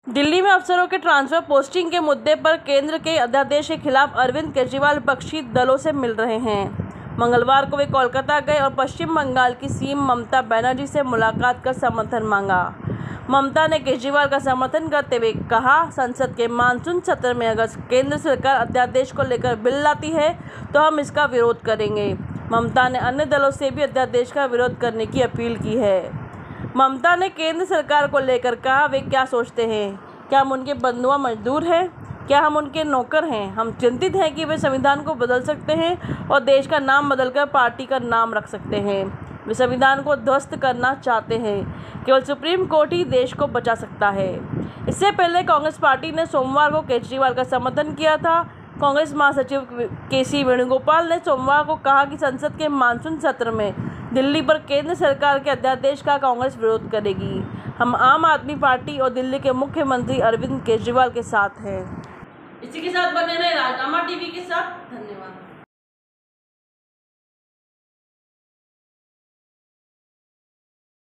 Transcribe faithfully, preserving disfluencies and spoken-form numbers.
दिल्ली में अफसरों के ट्रांसफर पोस्टिंग के मुद्दे पर केंद्र के अध्यादेश के खिलाफ अरविंद केजरीवाल विपक्षी दलों से मिल रहे हैं। मंगलवार को वे कोलकाता गए और पश्चिम बंगाल की सीएम ममता बनर्जी से मुलाकात कर समर्थन मांगा। ममता ने केजरीवाल का समर्थन करते हुए कहा, संसद के मानसून सत्र में अगर केंद्र सरकार अध्यादेश को लेकर बिल लाती है तो हम इसका विरोध करेंगे। ममता ने अन्य दलों से भी अध्यादेश का विरोध करने की अपील की है। ममता ने केंद्र सरकार को लेकर कहा, वे क्या सोचते हैं? क्या हम उनके बंधुआ मजदूर हैं? क्या हम उनके नौकर हैं? हम चिंतित हैं कि वे संविधान को बदल सकते हैं और देश का नाम बदलकर पार्टी का नाम रख सकते हैं। वे संविधान को ध्वस्त करना चाहते हैं। केवल सुप्रीम कोर्ट ही देश को बचा सकता है। इससे पहले कांग्रेस पार्टी ने सोमवार को केजरीवाल का समर्थन किया था। कांग्रेस महासचिव के सी वेणुगोपाल ने सोमवार को कहा कि संसद के मानसून सत्र में दिल्ली पर केंद्र सरकार के अध्यादेश का कांग्रेस विरोध करेगी। हम आम आदमी पार्टी और दिल्ली के मुख्यमंत्री अरविंद केजरीवाल के साथ हैं। इसी के साथ बने रहे राजनामा टीवी के साथ। धन्यवाद।